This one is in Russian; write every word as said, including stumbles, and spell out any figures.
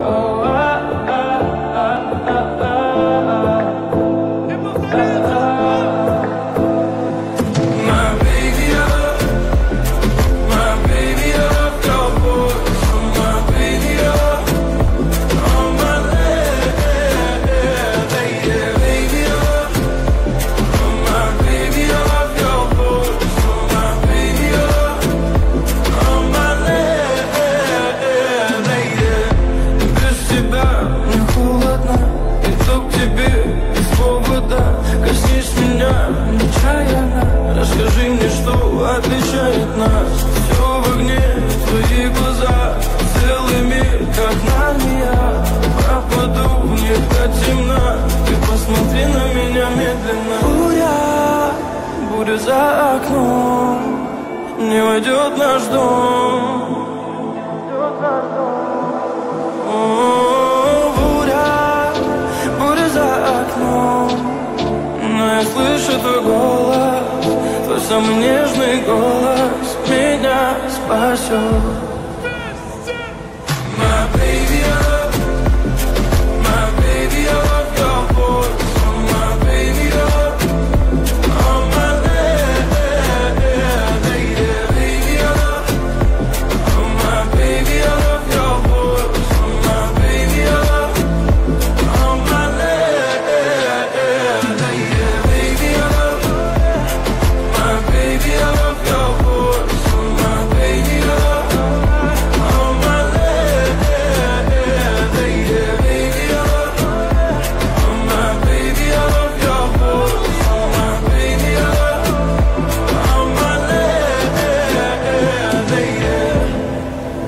Расскажи мне, что отличает нас. Все в огне, твои глаза, целый мир, как Нарния. Пропаду в них до темна, ты посмотри на меня медленно. Буря, буря за окном, не войдет наш дом. О, буря, буря за окном, но я слышу твой голос. Твой самый нежный голос меня спасет.